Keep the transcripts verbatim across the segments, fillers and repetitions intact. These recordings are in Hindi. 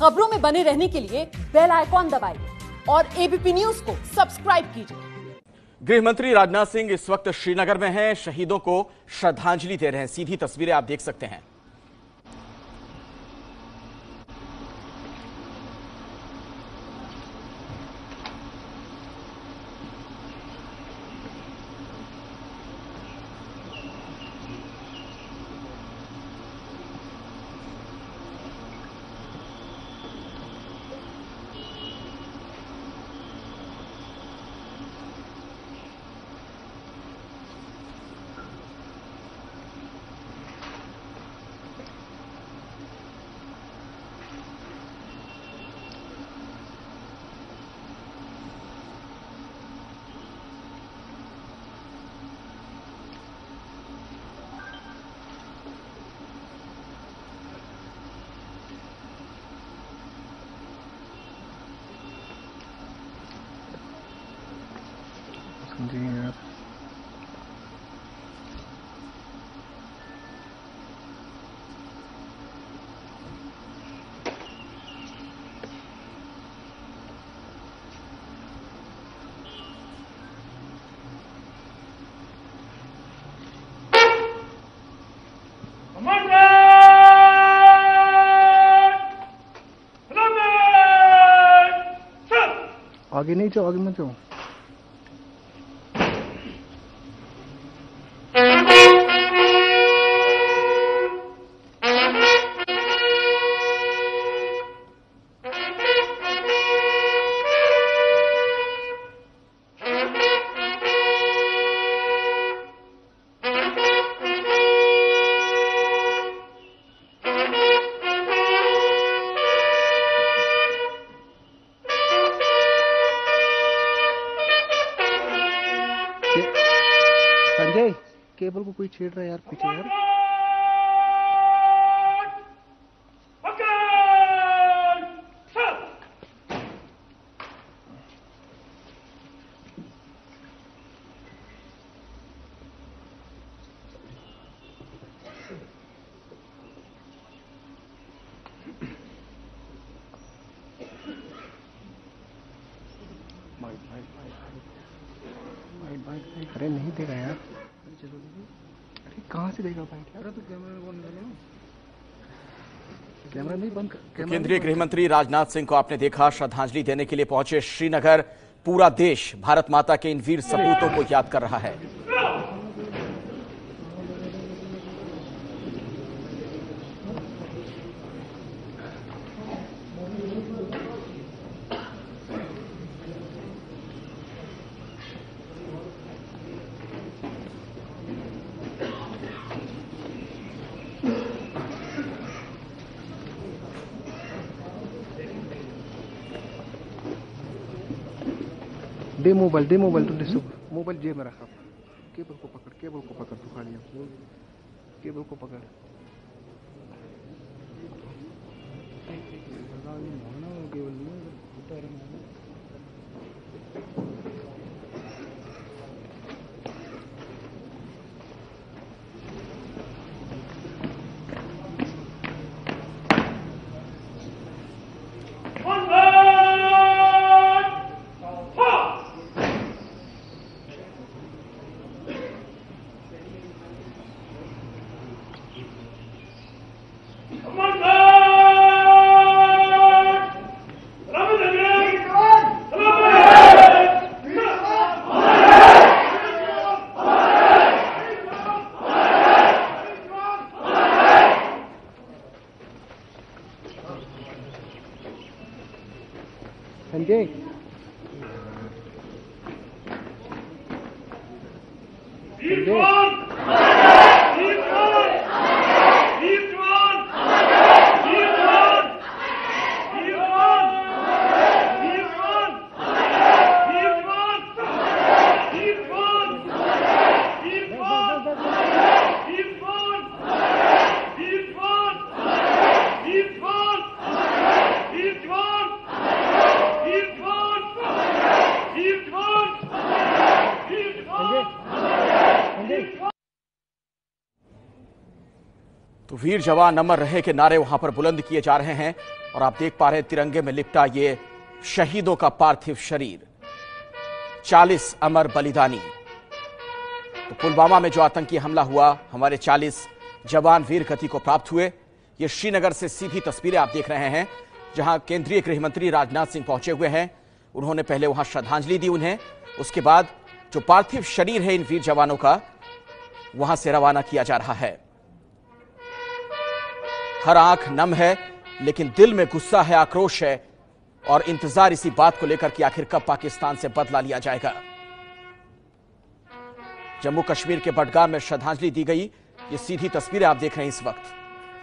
खबरों में बने रहने के लिए बेल आइकॉन दबाइए और एबीपी न्यूज को सब्सक्राइब कीजिए। गृह मंत्री राजनाथ सिंह इस वक्त श्रीनगर में हैं, शहीदों को श्रद्धांजलि दे रहे हैं। सीधी तस्वीरें आप देख सकते हैं। जी यार आगे नहीं जाओ, आगे मत जाओ। संजय, केबल को कोई छेड़ रहा है यार, पीछे यार। अरे नहीं देगा यार, अरे कहाँ से देगा बाइट यार? तो कैमरा बंद करो, कैमरा नहीं बंद कर। केंद्रीय गृह मंत्री राजनाथ सिंह को आपने देखा, श्रद्धांजलि देने के लिए पहुंचे श्रीनगर। पूरा देश भारत माता के इन वीर सपूतों को याद कर रहा है। दे मोबाइल, दे मोबाइल, तो डिस्टर्ब मोबाइल जेब में रखा। केबल को पकड़, केबल को पकड़, तू खा लिया, केबल को पकड़। संजय, संजय तो वीर जवान अमर रहे के नारे वहां पर बुलंद किए जा रहे हैं और आप देख पा रहे हैं तिरंगे में लिपटा ये शहीदों का पार्थिव शरीर, चालीस अमर बलिदानी। तो पुलवामा में जो आतंकी हमला हुआ, हमारे चालीस जवान वीर गति को प्राप्त हुए। ये श्रीनगर से सीधी तस्वीरें आप देख रहे हैं, जहां केंद्रीय गृह मंत्री राजनाथ सिंह पहुंचे हुए हैं। उन्होंने पहले वहां श्रद्धांजलि दी उन्हें, उसके बाद जो पार्थिव शरीर है इन वीर जवानों का, वहां से रवाना किया जा रहा है। हर आंख नम है, लेकिन दिल में गुस्सा है, आक्रोश है और इंतजार इसी बात को लेकर कि आखिर कब पाकिस्तान से बदला लिया जाएगा। जम्मू कश्मीर के बडगाम में श्रद्धांजलि दी गई। ये सीधी तस्वीरें आप देख रहे हैं इस वक्त।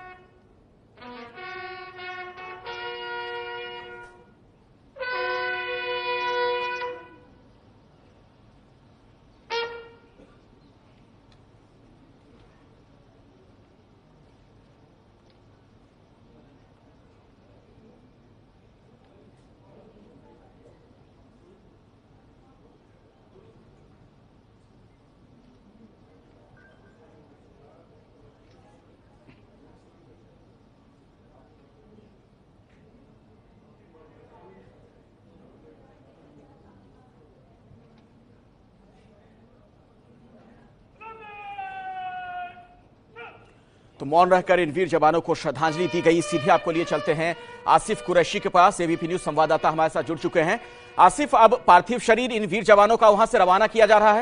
तो मौन रहकर इन वीर जवानों को श्रद्धांजलि दी गई। सीधे आपको लिए चलते हैं आसिफ कुरैशी के पास। एबीपी न्यूज संवाददाता हमारे साथ जुड़ चुके हैं। आसिफ, अब पार्थिव शरीर इन वीर जवानों का वहां से रवाना किया जा रहा है।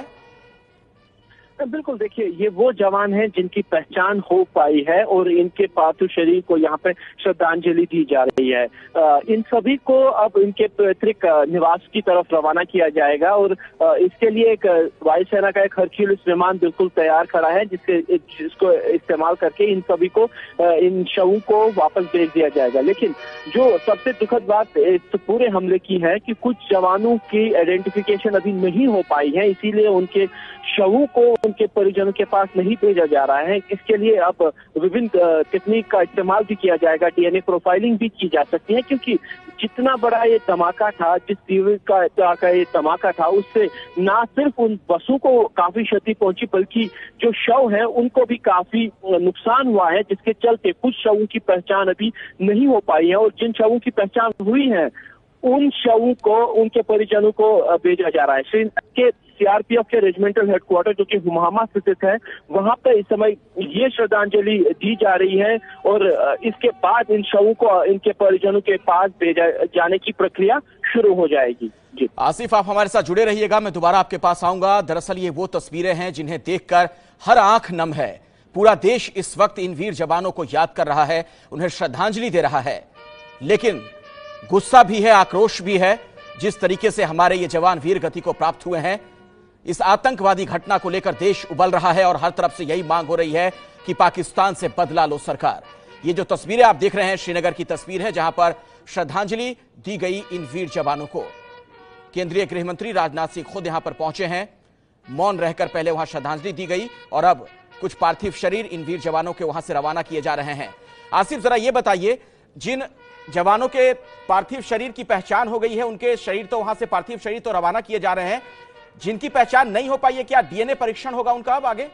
बिल्कुल, देखिए ये वो जवान हैं जिनकी पहचान हो पाई है और इनके पार्थिव शरीर को यहाँ पे श्रद्धांजलि दी जा रही है। इन सभी को अब इनके पैतृक निवास की तरफ रवाना किया जाएगा और इसके लिए एक वायुसेना का एक हरक्यूलिस विमान बिल्कुल तैयार खड़ा है, जिसके जिसको इस्तेमाल करके इन सभी को इन शवों को वापस भेज दिया जाएगा। लेकिन जो सबसे दुखद बात इस पूरे हमले की है कि कुछ जवानों की आइडेंटिफिकेशन अभी नहीं हो पाई है, इसीलिए उनके शवों को उनके परिजनों के पास नहीं भेजा जा रहा है। इसके लिए अब विभिन्न तकनीक का इस्तेमाल भी किया जाएगा, डीएनए प्रोफाइलिंग भी की जा सकती है, क्योंकि जितना बड़ा ये धमाका था, जिस तीव्र का, का ये धमाका था, उससे ना सिर्फ उन बसों को काफी क्षति पहुंची, बल्कि जो शव है उनको भी काफी नुकसान हुआ है, जिसके चलते कुछ शवों की पहचान अभी नहीं हो पाई है और जिन शवों की पहचान हुई है उन शवों को उनके परिजनों को भेजा जा रहा है। श्रीनगर के सीआरपीएफ के रेजिमेंटल हेडक्वार्टर जो कि हुमामा स्थित है, वहां पर इस समय ये श्रद्धांजलि दी जा रही है और इसके बाद इन शवों को इनके परिजनों के पास भेजा जाने की प्रक्रिया शुरू हो जाएगी। जी आसिफ, आप हमारे साथ जुड़े रहिएगा, मैं दोबारा आपके पास आऊंगा। दरअसल ये वो तस्वीरें हैं जिन्हें देखकर हर आंख नम है। पूरा देश इस वक्त इन वीर जवानों को याद कर रहा है, उन्हें श्रद्धांजलि दे रहा है, लेकिन गुस्सा भी है, आक्रोश भी है। जिस तरीके से हमारे ये जवान वीर गति को प्राप्त हुए हैं, इस आतंकवादी घटना को लेकर देश उबल रहा है और हर तरफ से यही मांग हो रही है कि पाकिस्तान से बदला लो सरकार। ये जो तस्वीरें आप देख रहे हैं श्रीनगर की तस्वीर है, जहां पर श्रद्धांजलि दी गई इन वीर जवानों को। केंद्रीय गृह मंत्री राजनाथ सिंह खुद यहां पर पहुंचे हैं। मौन रहकर पहले वहां श्रद्धांजलि दी गई और अब कुछ पार्थिव शरीर इन वीर जवानों के वहां से रवाना किए जा रहे हैं। आसिफ, जरा ये बताइए, जिन जवानों के पार्थिव शरीर की पहचान हो गई है, उनके शरीर तो वहां से पार्थिव शरीर तो रवाना किए जा रहे हैं, जिनकी पहचान नहीं हो पाई है, क्या डीएनए परीक्षण होगा उनका अब आगे?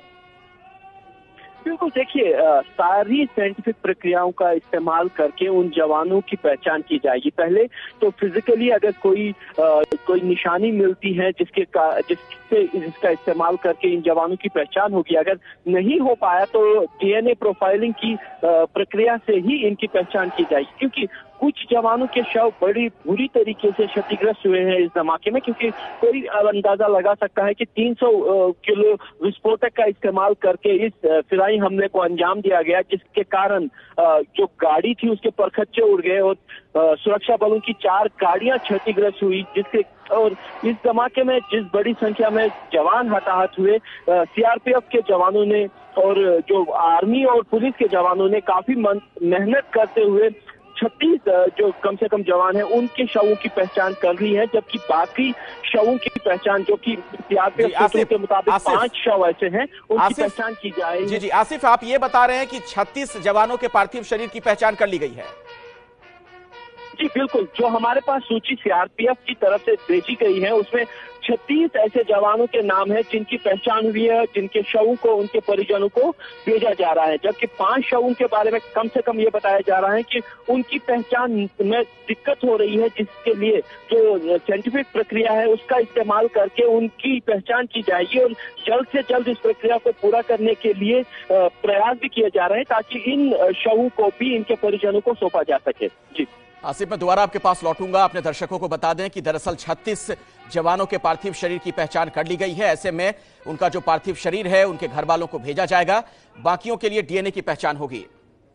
बिल्कुल, देखिए सारी साइंटिफिक प्रक्रियाओं का इस्तेमाल करके उन जवानों की पहचान की जाएगी। पहले तो फिजिकली अगर कोई आ, कोई निशानी मिलती है जिसके का जिससे जिसका इस्तेमाल करके इन जवानों की पहचान होगी, अगर नहीं हो पाया तो डीएनए प्रोफाइलिंग की आ, प्रक्रिया से ही इनकी पहचान की जाएगी, क्योंकि कुछ जवानों के शव बड़ी बुरी तरीके से क्षतिग्रस्त हुए हैं इस धमाके में, क्योंकि कोई अंदाजा लगा सकता है कि तीन सौ किलो विस्फोटक का इस्तेमाल करके इस फिराई हमले को अंजाम दिया गया, जिसके कारण जो गाड़ी थी उसके परखच्चे उड़ गए और सुरक्षा बलों की चार गाड़ियां क्षतिग्रस्त हुई, जिसके और इस धमाके में जिस बड़ी संख्या में जवान हताहत हुए, सीआरपीएफ के जवानों ने और जो आर्मी और पुलिस के जवानों ने काफी मेहनत करते हुए छत्तीस जो कम से कम जवान हैं उनके शवों की पहचान कर ली है, जबकि बाकी शवों की पहचान जो कि सीआरपीएफ सूत्रों के मुताबिक पांच शव ऐसे हैं, उनकी पहचान की जाएगी। जी जी आसिफ, आप ये बता रहे हैं कि छत्तीस जवानों के पार्थिव शरीर की पहचान कर ली गई है? जी बिल्कुल, जो हमारे पास सूची सीआरपीएफ की तरफ से भेजी गई है उसमें छत्तीस ऐसे जवानों के नाम है जिनकी पहचान हुई है, जिनके शवों को उनके परिजनों को भेजा जा रहा है, जबकि पांच शवों के बारे में कम से कम ये बताया जा रहा है कि उनकी पहचान में दिक्कत हो रही है, जिसके लिए जो साइंटिफिक प्रक्रिया है उसका इस्तेमाल करके उनकी पहचान की जाएगी और जल्द से जल्द इस प्रक्रिया को पूरा करने के लिए प्रयास भी किए जा रहे हैं ताकि इन शवों को भी इनके परिजनों को सौंपा जा सके। जी आसिफ, मैं दोबारा आपके पास लौटूंगा। अपने दर्शकों को बता दें कि दरअसल छत्तीस जवानों के पार्थिव शरीर की पहचान कर ली गई है। ऐसे में उनका जो पार्थिव शरीर है उनके घर वालों को भेजा जाएगा, बाकियों के लिए डीएनए की पहचान होगी।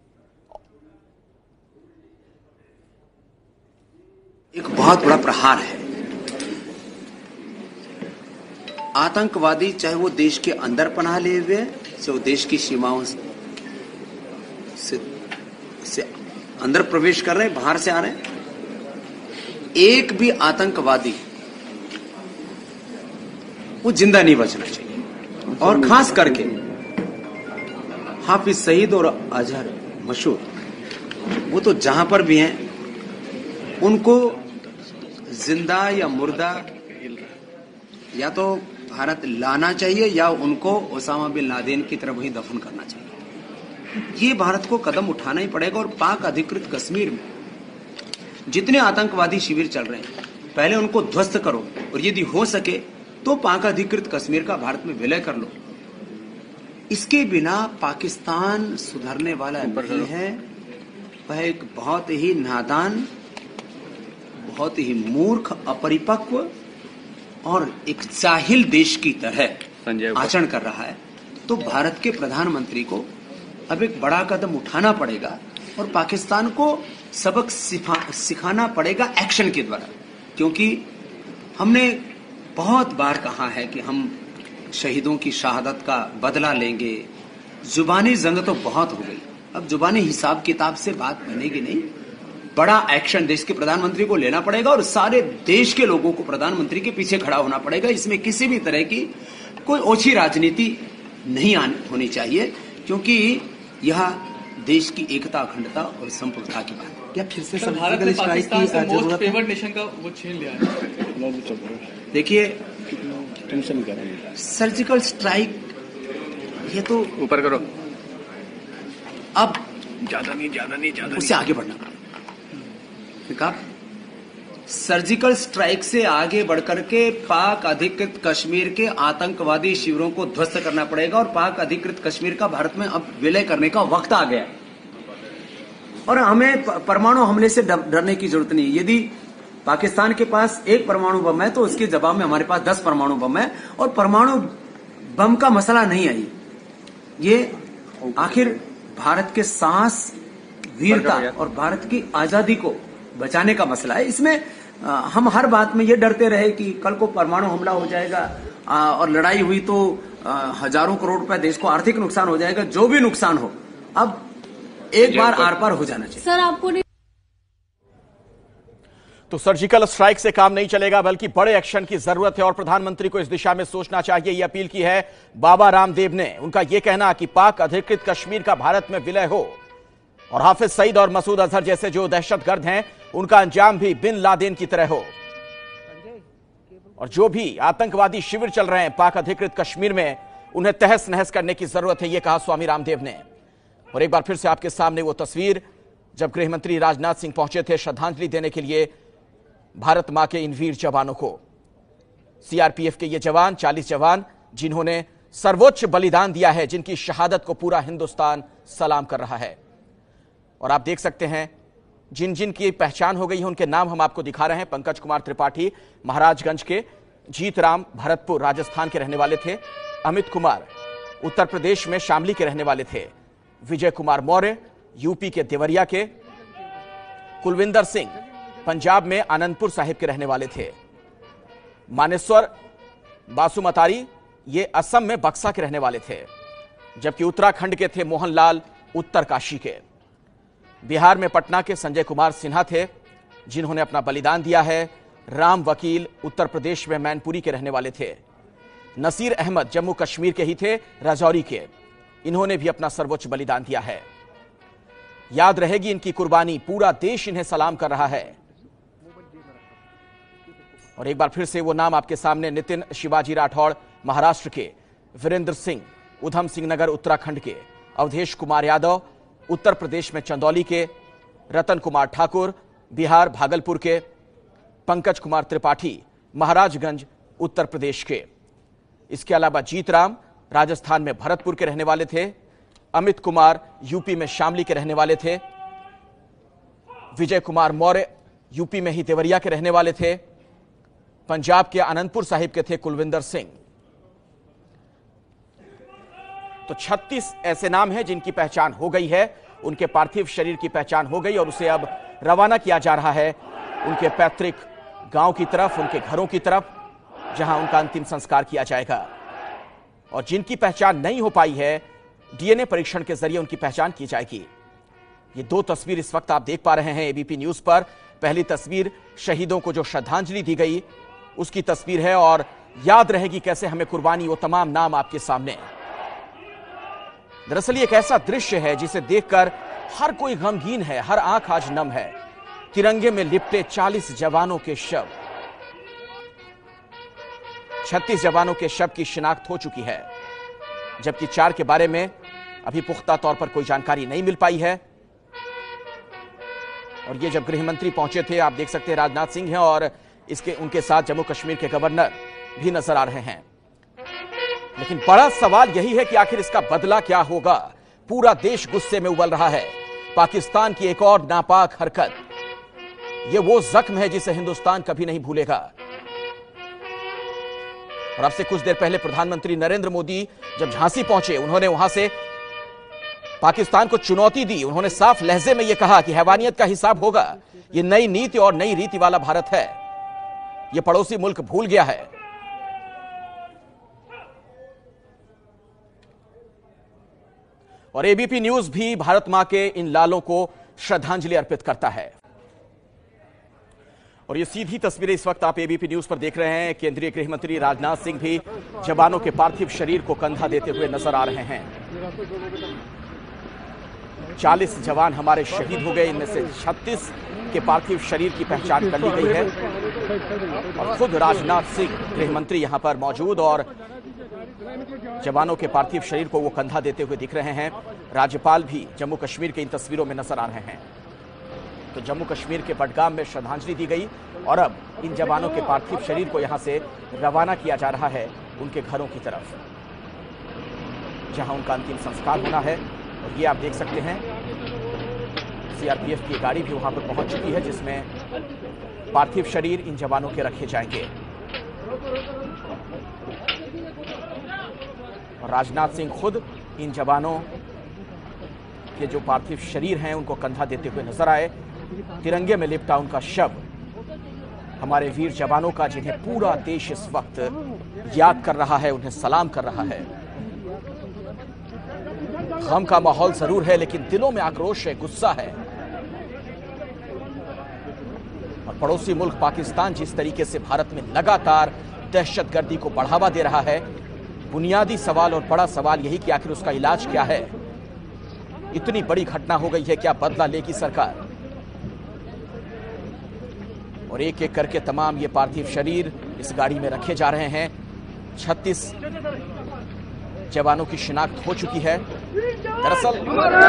एक बहुत बड़ा प्रहार है। आतंकवादी चाहे वो देश के अंदर पनाह लिए हुए, चाहे वो देश की सीमाओं से, से अंदर प्रवेश कर रहे हैं, बाहर से आ रहे हैं, एक भी आतंकवादी वो जिंदा नहीं बचना चाहिए। और खास करके हाफिज सईद और अजहर मसूद, वो तो जहां पर भी हैं उनको जिंदा या मुर्दा या तो भारत लाना चाहिए या उनको ओसामा बिन लादेन की तरह वहीं दफन करना चाहिए। ये भारत को कदम उठाना ही पड़ेगा। और पाक अधिकृत कश्मीर में जितने आतंकवादी शिविर चल रहे हैं पहले उनको ध्वस्त करो, और यदि हो सके तो पाक अधिकृत कश्मीर का भारत में विलय कर लो। इसके बिना पाकिस्तान सुधरने वाला नहीं है। वह एक बहुत ही नादान, बहुत ही मूर्ख, अपरिपक्व और एक जाहिल देश की तरह आचरण कर रहा है। तो भारत के प्रधानमंत्री को अब एक बड़ा कदम उठाना पड़ेगा और पाकिस्तान को सबक सिखाना पड़ेगा एक्शन के द्वारा, क्योंकि हमने बहुत बार कहा है कि हम शहीदों की शहादत का बदला लेंगे। जुबानी जंग तो बहुत हो गई, अब जुबानी हिसाब किताब से बात बनेगी नहीं। बड़ा एक्शन देश के प्रधानमंत्री को लेना पड़ेगा और सारे देश के लोगों को प्रधानमंत्री के पीछे खड़ा होना पड़ेगा। इसमें किसी भी तरह की कोई ओछी राजनीति नहीं होनी चाहिए, क्योंकि यह देश की एकता, अखंडता और संप्रभुता की बात है। क्या फिर से भारत ने पाकिस्तान से मोस्ट फेवर्ड नेशन का वो छीन लिया है? देखिए, सर्जिकल स्ट्राइक ये तो ऊपर करो, अब ज्यादा नहीं ज्यादा नहीं ज्यादा उससे आगे बढ़ना पड़ेगा। सर्जिकल स्ट्राइक से आगे बढ़कर के पाक अधिकृत कश्मीर के आतंकवादी शिविरों को ध्वस्त करना पड़ेगा और पाक अधिकृत कश्मीर का भारत में अब विलय करने का वक्त आ गया। और हमें परमाणु हमले से डरने की जरूरत नहीं। यदि पाकिस्तान के पास एक परमाणु बम है तो उसके जवाब में हमारे पास दस परमाणु बम है, और परमाणु बम का मसला नहीं आई। ये आखिर भारत के साहस, वीरता और भारत की आजादी को बचाने का मसला है। इसमें आ, हम हर बात में ये डरते रहे कि कल को परमाणु हमला हो जाएगा आ, और लड़ाई हुई तो आ, हजारों करोड़ रुपए देश को आर्थिक नुकसान हो जाएगा। जो भी नुकसान हो, अब एक बार आर पार हो जाना चाहिए। सर, आपको नहीं तो सर्जिकल स्ट्राइक से काम नहीं चलेगा, बल्कि बड़े एक्शन की जरूरत है और प्रधानमंत्री को इस दिशा में सोचना चाहिए। यह अपील की है बाबा रामदेव ने। उनका यह कहना कि पाक अधिकृत कश्मीर का भारत में विलय हो और हाफिज सईद और मसूद अजहर जैसे जो दहशतगर्द हैं उनका अंजाम भी बिन लादेन की तरह हो। और जो भी आतंकवादी शिविर चल रहे हैं पाक अधिकृत कश्मीर में, उन्हें तहस नहस करने की जरूरत है, यह कहा स्वामी रामदेव ने। और एक बार फिर से आपके सामने वो तस्वीर जब गृहमंत्री राजनाथ सिंह पहुंचे थे श्रद्धांजलि देने के लिए भारत मां के इन वीर जवानों को। सीआरपीएफ के ये जवान, चालीस जवान जिन्होंने सर्वोच्च बलिदान दिया है, जिनकी शहादत को पूरा हिंदुस्तान सलाम कर रहा है। और आप देख सकते हैं जिन जिन की पहचान हो गई है उनके नाम हम आपको दिखा रहे हैं। पंकज कुमार त्रिपाठी महाराजगंज के, जीत राम भरतपुर राजस्थान के रहने वाले थे, अमित कुमार उत्तर प्रदेश में शामली के रहने वाले थे, विजय कुमार मौर्य यूपी के देवरिया के, कुलविंदर सिंह पंजाब में आनंदपुर साहिब के रहने वाले थे, मानेश्वर बासुमतारी ये असम में बक्सा के रहने वाले थे, जबकि उत्तराखंड के थे मोहनलाल उत्तरकाशी के। बिहार में पटना के संजय कुमार सिन्हा थे जिन्होंने अपना बलिदान दिया है। राम वकील उत्तर प्रदेश में मैनपुरी के रहने वाले थे। नसीर अहमद जम्मू कश्मीर के ही थे, राजौरी के, इन्होंने भी अपना सर्वोच्च बलिदान दिया है। याद रहेगी इनकी कुर्बानी, पूरा देश इन्हें सलाम कर रहा है। और एक बार फिर से वो नाम आपके सामने, नितिन शिवाजी राठौड़ महाराष्ट्र के, वीरेंद्र सिंह उधम सिंह नगर उत्तराखंड के, अवधेश कुमार यादव उत्तर प्रदेश में चंदौली के, रतन कुमार ठाकुर बिहार भागलपुर के, पंकज कुमार त्रिपाठी महाराजगंज उत्तर प्रदेश के। इसके अलावा जीतराम राजस्थान में भरतपुर के रहने वाले थे, अमित कुमार यूपी में शामली के रहने वाले थे, विजय कुमार मौर्य यूपी में ही देवरिया के रहने वाले थे, पंजाब के आनंदपुर साहिब के थे कुलविंदर सिंह। तो छत्तीस ऐसे नाम हैं जिनकी पहचान हो गई है, उनके पार्थिव शरीर की पहचान हो गई और उसे अब रवाना किया जा रहा है उनके पैतृक गांव की तरफ, उनके घरों की तरफ, जहां उनका अंतिम संस्कार किया जाएगा। और जिनकी पहचान नहीं हो पाई है, डीएनए परीक्षण के जरिए उनकी पहचान की जाएगी। ये दो तस्वीर इस वक्त आप देख पा रहे हैं एबीपी न्यूज पर। पहली तस्वीर शहीदों को जो श्रद्धांजलि दी गई उसकी तस्वीर है और याद रहेगी कैसे हमें कुर्बानी, वो तमाम नाम आपके सामने। दरअसल ये एक ऐसा दृश्य है जिसे देखकर हर कोई गमगीन है, हर आंख आज नम है। तिरंगे में लिपटे चालीस जवानों के शव, छत्तीस जवानों के शव की शिनाख्त हो चुकी है, जबकि चार के बारे में अभी पुख्ता तौर पर कोई जानकारी नहीं मिल पाई है। और ये जब गृह मंत्री पहुंचे थे, आप देख सकते हैं राजनाथ सिंह हैं और इसके उनके साथ जम्मू कश्मीर के गवर्नर भी नजर आ रहे हैं। लेकिन बड़ा सवाल यही है कि आखिर इसका बदला क्या होगा। पूरा देश गुस्से में उबल रहा है। पाकिस्तान की एक और नापाक हरकत, यह वो जख्म है जिसे हिंदुस्तान कभी नहीं भूलेगा। और अब से कुछ देर पहले प्रधानमंत्री नरेंद्र मोदी जब झांसी पहुंचे, उन्होंने वहां से पाकिस्तान को चुनौती दी। उन्होंने साफ लहजे में यह कहा कि हैवानियत का हिसाब होगा। यह नई नीति और नई रीति वाला भारत है, यह पड़ोसी मुल्क भूल गया है। और एबीपी न्यूज भी भारत मां के इन लालों को श्रद्धांजलि अर्पित करता है। और ये सीधी तस्वीरें इस वक्त आप एबीपी न्यूज पर देख रहे हैं। केंद्रीय गृह मंत्री राजनाथ सिंह भी जवानों के पार्थिव शरीर को कंधा देते हुए नजर आ रहे हैं। चालीस जवान हमारे शहीद हो गए, इनमें से छत्तीस के पार्थिव शरीर की पहचान कर ली गई है। और खुद राजनाथ सिंह गृह मंत्री यहां पर मौजूद और जवानों के पार्थिव शरीर को वो कंधा देते हुए दिख रहे हैं। राज्यपाल भी जम्मू कश्मीर के इन तस्वीरों में नजर आ रहे हैं। तो जम्मू कश्मीर के बडगाम में श्रद्धांजलि दी गई और अब इन जवानों के पार्थिव शरीर को यहां से रवाना किया जा रहा है उनके घरों की तरफ, जहां उनका अंतिम संस्कार होना है। और ये आप देख सकते हैं सीआरपीएफ की गाड़ी भी वहां पर पहुंच चुकी है, जिसमें पार्थिव शरीर इन जवानों के रखे जाएंगे। और राजनाथ सिंह खुद इन जवानों के जो पार्थिव शरीर हैं उनको कंधा देते हुए नजर आए। तिरंगे में लिपटा उनका शव हमारे वीर जवानों का, जिन्हें पूरा देश इस वक्त याद कर रहा है, उन्हें सलाम कर रहा है। गम का माहौल जरूर है, लेकिन दिलों में आक्रोश है, गुस्सा है। और पड़ोसी मुल्क पाकिस्तान जिस तरीके से भारत में लगातार दहशतगर्दी को बढ़ावा दे रहा है, बुनियादी सवाल और बड़ा सवाल यही कि आखिर उसका इलाज क्या है। इतनी बड़ी घटना हो गई है, क्या बदला लेगी सरकार? और एक एक करके तमाम ये पार्थिव शरीर इस गाड़ी में रखे जा रहे हैं। छत्तीस जवानों की शिनाख्त हो चुकी है। दरअसल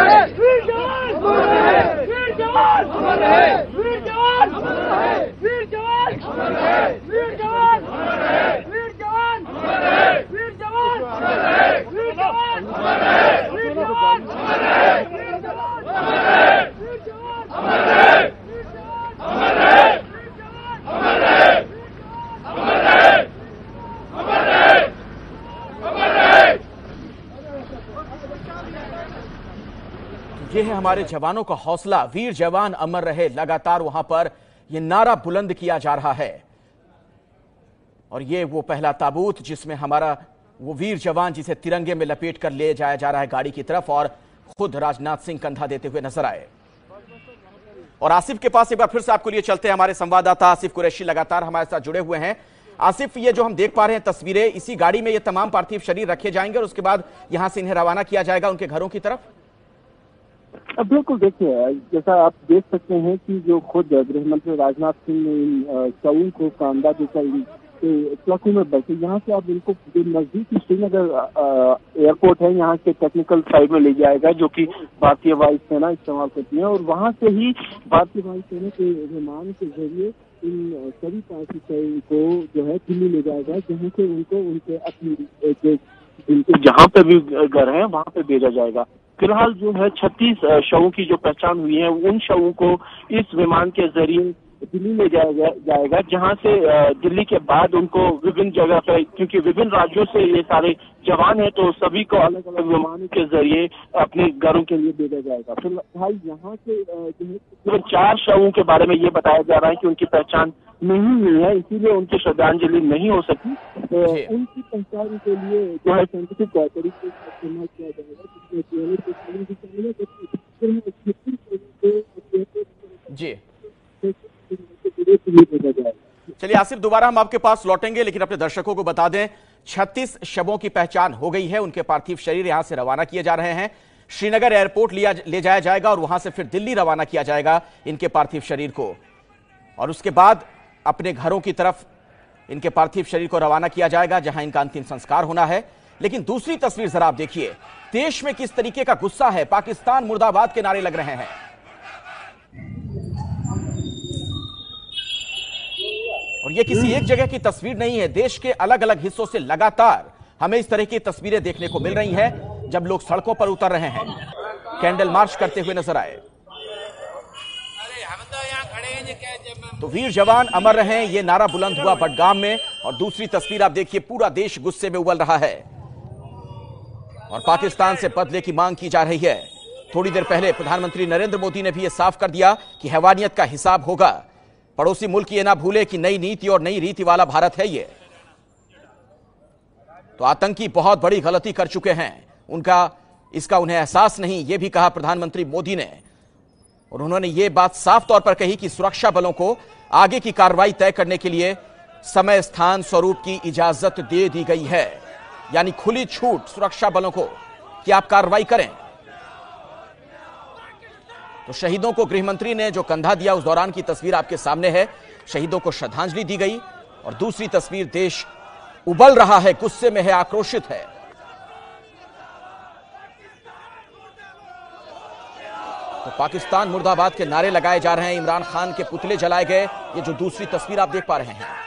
ये है हमारे जवानों का हौसला। वीर जवान अमर रहे, लगातार वहां पर यह नारा बुलंद किया जा रहा है। और ये वो पहला ताबूत जिसमें हमारा वो वीर जवान, जिसे तिरंगे में लपेट कर ले जाया जा रहा है गाड़ी की तरफ, और खुद राजनाथ सिंह कंधा देते हुए नजर आए। और आसिफ के पास एक बार फिर से आपको लिए चलते हैं। हमारे संवाददाता आसिफ कुरैशी लगातार हमारे साथ जुड़े हुए हैं। आसिफ, ये जो हम देख पा रहे हैं तस्वीरें, इसी गाड़ी में ये तमाम पार्थिव शरीर रखे जाएंगे और उसके बाद यहां से इन्हें रवाना किया जाएगा उनके घरों की तरफ? अब बिल्कुल देखिए, जैसा आप देख सकते हैं कि जो खुद गृह मंत्री राजनाथ सिंह ने इन शवों को कांदा देकर ट्रकों में बैठे, यहाँ से आप इनको नजदीक श्रीनगर एयरपोर्ट है, यहाँ के टेक्निकल साइड में ले जाएगा, जो कि भारतीय वायुसेना इस्तेमाल करती है, और वहाँ से ही भारतीय वायुसेना के विमान के जरिए इन सभी पार्टी को जो है दिल्ली ले जाएगा, जहाँ से उनको उनके अपनी जहाँ पे भी घर है वहाँ पे भेजा जाएगा। फिलहाल जो है छत्तीस शवों की जो पहचान हुई है, उन शवों को इस विमान के जरिए दिल्ली ले जाया जाएगा, जहां से दिल्ली के बाद उनको विभिन्न जगह पर, क्योंकि विभिन्न राज्यों से ये सारे जवान हैं, तो सभी को अलग अलग विमानों के जरिए अपने घरों के लिए भेजा जाएगा। फिलहाल यहाँ से जो है चार शवों के बारे में ये बताया जा रहा है कि उनकी पहचान नहीं हुई है, इसीलिए उनकी श्रद्धांजलि नहीं हो सकी। तो उनकी पहचान के लिए जो है साइंटिफिक तरीके से इस्तेमाल किया जाएगा। जी चलिए आसिफ, दोबारा हम आपके पास लौटेंगे, लेकिन अपने दर्शकों को बता दें छत्तीस शवों की पहचान हो गई है। उनके पार्थिव शरीर यहां से रवाना किए जा रहे हैं, श्रीनगर एयरपोर्ट लिया ले जाया जाएगा और वहां से फिर दिल्ली रवाना किया जाएगा इनके पार्थिव शरीर को, और उसके बाद अपने घरों की तरफ इनके पार्थिव शरीर को रवाना किया जाएगा, जहां इनका अंतिम संस्कार होना है। लेकिन दूसरी तस्वीर जरा आप देखिए, देश में किस तरीके का गुस्सा है, पाकिस्तान मुर्दाबाद के नारे लग रहे हैं। और ये किसी एक जगह की तस्वीर नहीं है, देश के अलग अलग हिस्सों से लगातार हमें इस तरह की तस्वीरें देखने को मिल रही हैं, जब लोग सड़कों पर उतर रहे हैं, कैंडल मार्च करते हुए नजर आए। तो वीर जवान अमर रहे, ये नारा बुलंद हुआ बडगाम में। और दूसरी तस्वीर आप देखिए, पूरा देश गुस्से में उबल रहा है और पाकिस्तान से बदले की मांग की जा रही है। थोड़ी देर पहले प्रधानमंत्री नरेंद्र मोदी ने भी यह साफ कर दिया कि हैवानियत का हिसाब होगा। पड़ोसी मुल्क ये ना भूले कि नई नीति और नई रीति वाला भारत है ये। तो आतंकी बहुत बड़ी गलती कर चुके हैं, उनका इसका उन्हें एहसास नहीं, यह भी कहा प्रधानमंत्री मोदी ने। और उन्होंने ये बात साफ तौर पर कही कि सुरक्षा बलों को आगे की कार्रवाई तय करने के लिए समय स्थान स्वरूप की इजाजत दे दी गई है, यानी खुली छूट सुरक्षा बलों को कि आप कार्रवाई करें। तो शहीदों को गृहमंत्री ने जो कंधा दिया, उस दौरान की तस्वीर आपके सामने है। शहीदों को श्रद्धांजलि दी गई और दूसरी तस्वीर, देश उबल रहा है, गुस्से में है, आक्रोशित है। तो पाकिस्तान मुर्दाबाद के नारे लगाए जा रहे हैं, इमरान खान के पुतले जलाए गए। ये जो दूसरी तस्वीर आप देख पा रहे हैं,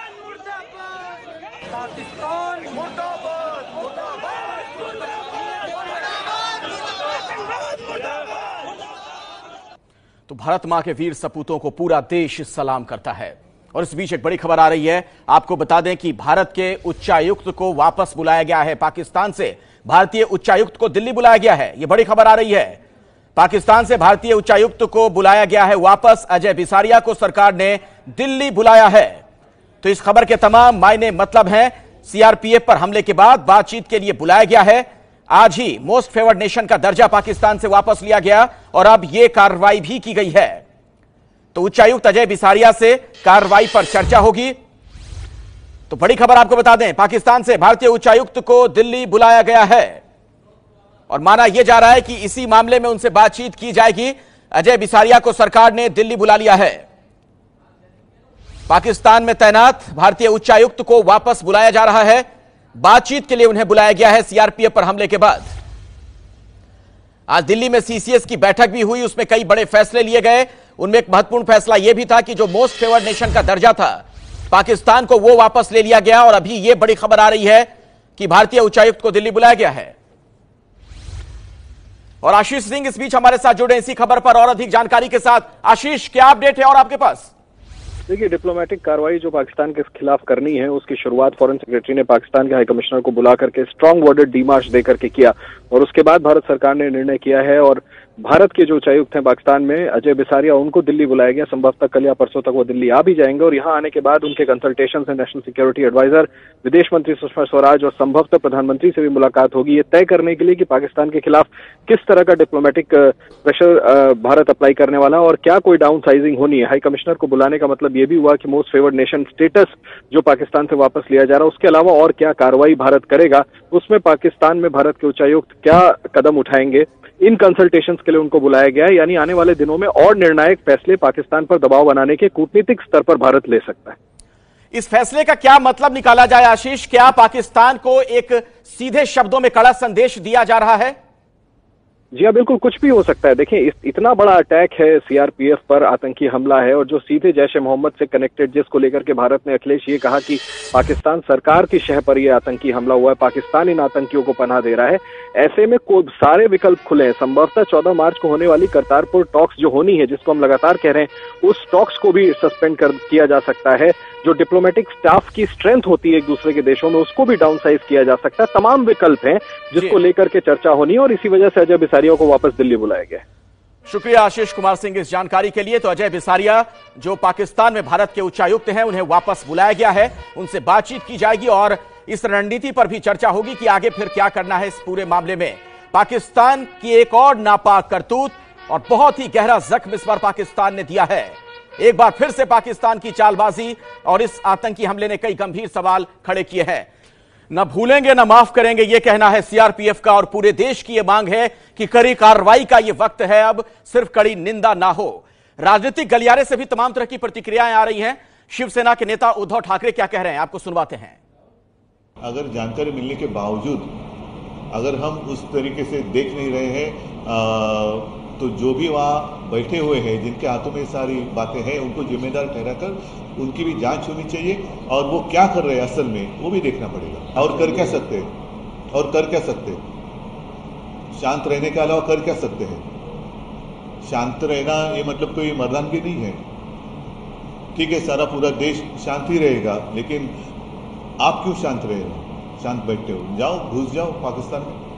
तो भारत मां के वीर सपूतों को पूरा देश सलाम करता है। और इस बीच एक बड़ी खबर आ रही है, आपको बता दें कि भारत के उच्चायुक्त को वापस बुलाया गया है। पाकिस्तान से भारतीय उच्चायुक्त को दिल्ली बुलाया गया है, यह बड़ी खबर आ रही है। पाकिस्तान से भारतीय उच्चायुक्त को बुलाया गया है वापस। अजय बिसारिया को सरकार ने दिल्ली बुलाया है। तो इस खबर के तमाम मायने मतलब हैं। सीआरपीएफ पर हमले के बाद बातचीत के लिए बुलाया गया है। आज ही मोस्ट फेवर्ड नेशन का दर्जा पाकिस्तान से वापस लिया गया और अब यह कार्रवाई भी की गई है। तो उच्चायुक्त अजय बिसारिया से कार्रवाई पर चर्चा होगी। तो बड़ी खबर आपको बता दें, पाकिस्तान से भारतीय उच्चायुक्त को दिल्ली बुलाया गया है और माना यह जा रहा है कि इसी मामले में उनसे बातचीत की जाएगी। अजय बिसारिया को सरकार ने दिल्ली बुला लिया है। पाकिस्तान में तैनात भारतीय उच्चायुक्त को वापस बुलाया जा रहा है, बातचीत के लिए उन्हें बुलाया गया है सीआरपीएफ पर हमले के बाद। आज दिल्ली में सीसीएस की बैठक भी हुई, उसमें कई बड़े फैसले लिए गए। उनमें एक महत्वपूर्ण फैसला यह भी था कि जो मोस्ट फेवर्ड नेशन का दर्जा था पाकिस्तान को, वो वापस ले लिया गया। और अभी यह बड़ी खबर आ रही है कि भारतीय उच्चायुक्त को दिल्ली बुलाया गया है। और आशीष सिंह इस बीच हमारे साथ जुड़े इसी खबर पर और अधिक जानकारी के साथ। आशीष, क्या अपडेट है और आपके पास? देखिए, डिप्लोमेटिक कार्रवाई जो पाकिस्तान के खिलाफ करनी है, उसकी शुरुआत फॉरेन सेक्रेटरी ने पाकिस्तान के हाई कमिश्नर को बुला करके स्ट्रांग वर्डेड डीमार्च देकर के किया और उसके बाद भारत सरकार ने निर्णय किया है और भारत के जो उच्चायुक्त हैं पाकिस्तान में, अजय बिसारिया, उनको दिल्ली बुलाया गया। संभवतः कल या परसों तक वो दिल्ली आ भी जाएंगे और यहाँ आने के बाद उनके कंसल्टेशन से नेशनल सिक्योरिटी एडवाइजर, विदेश मंत्री सुषमा स्वराज और संभवतः प्रधानमंत्री से भी मुलाकात होगी, ये तय करने के लिए कि पाकिस्तान के खिलाफ किस तरह का डिप्लोमेटिक प्रेशर भारत अप्लाई करने वाला और क्या कोई डाउन साइजिंग होनी है। हाई कमिश्नर को बुलाने का मतलब ये भी हुआ कि मोस्ट फेवर्ड नेशन स्टेटस जो पाकिस्तान से वापस लिया जा रहा है, उसके अलावा और क्या कार्रवाई भारत करेगा, उसमें पाकिस्तान में भारत के उच्चायुक्त क्या कदम उठाएंगे, इन कंसल्टेशंस के लिए उनको बुलाया गया है। यानी आने वाले दिनों में और निर्णायक फैसले पाकिस्तान पर दबाव बनाने के कूटनीतिक स्तर पर भारत ले सकता है। इस फैसले का क्या मतलब निकाला जाए आशीष? क्या पाकिस्तान को एक सीधे शब्दों में कड़ा संदेश दिया जा रहा है? जी हाँ, बिल्कुल कुछ भी हो सकता है। देखिए, इस इतना बड़ा अटैक है सीआरपीएफ पर, आतंकी हमला है, और जो सीधे जैश ए मोहम्मद से कनेक्टेड, जिसको लेकर के भारत ने अखिलेश ये कहा कि पाकिस्तान सरकार की शह पर यह आतंकी हमला हुआ है, पाकिस्तान इन आतंकियों को पनाह दे रहा है। ऐसे में को सारे विकल्प खुले हैं। संभवतः चौदह मार्च को होने वाली करतारपुर टॉक्स जो होनी है, जिसको हम लगातार कह रहे हैं, उस टॉक्स को भी सस्पेंड कर किया जा सकता है। जो डिप्लोमेटिक स्टाफ की स्ट्रेंथ होती है एक दूसरे के देशों में, उसको भी डाउन साइज किया जा सकता है। तमाम विकल्प हैं जिसको लेकर के चर्चा होनी है, और इसी वजह से अजय बिसारिया को वापस दिल्ली बुलाया गया। शुक्रिया आशीष कुमार सिंह इस जानकारी के लिए। तो अजय बिसारिया जो पाकिस्तान में भारत के उच्चायुक्त हैं, उन्हें वापस बुलाया गया है, उनसे बातचीत की जाएगी और इस रणनीति पर भी चर्चा होगी कि आगे फिर क्या करना है इस पूरे मामले में। पाकिस्तान की एक और नापाक करतूत और बहुत ही गहरा जख्म इस बार पाकिस्तान ने दिया है। एक बार फिर से पाकिस्तान की चालबाजी और इस आतंकी हमले ने कई गंभीर सवाल खड़े किए हैं। न भूलेंगे न माफ करेंगे, यह कहना है सीआरपीएफ का, और पूरे देश की यह मांग है कि कड़ी कार्रवाई का यह वक्त है, अब सिर्फ कड़ी निंदा ना हो। राजनीतिक गलियारे से भी तमाम तरह की प्रतिक्रियाएं आ रही हैं। शिवसेना के नेता उद्धव ठाकरे क्या कह रहे हैं, आपको सुनवाते हैं। अगर जानकारी मिलने के बावजूद अगर हम उस तरीके से देख नहीं रहे हैं, आ, तो जो भी वहाँ बैठे हुए हैं, जिनके हाथों में सारी बातें हैं, उनको जिम्मेदार ठहराकर उनकी भी जांच होनी चाहिए, और वो क्या कर रहे हैं असल में वो भी देखना पड़ेगा। और कर क्या सकते हैं और कर क्या सकते हैं शांत रहने के अलावा कर क्या सकते हैं? शांत रहना ये मतलब कोई मर्दानगी नहीं है। ठीक है, सारा पूरा देश शांति रहेगा, लेकिन आप क्यों शांत रहे हो? शांत बैठे हो, जाओ घुस जाओ पाकिस्तान में।